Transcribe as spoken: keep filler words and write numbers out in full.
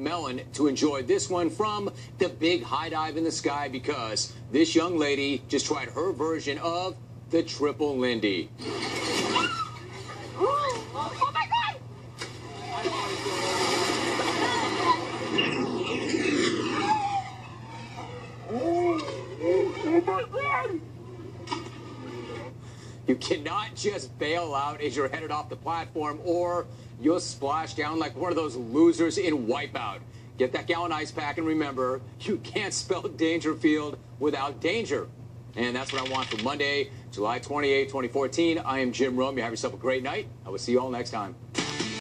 melon to enjoy this one from the big high dive in the sky, because this young lady just tried her version of the triple Lindy. Oh my God! Oh my God! You cannot just bail out as you're headed off the platform, or you'll splash down like one of those losers in Wipeout. Get that gallon ice pack, and remember, you can't spell Dangerfield without danger. And that's what I want for Monday, July twenty-eighth, twenty fourteen. I am Jim Rome. You have yourself a great night. I will see you all next time.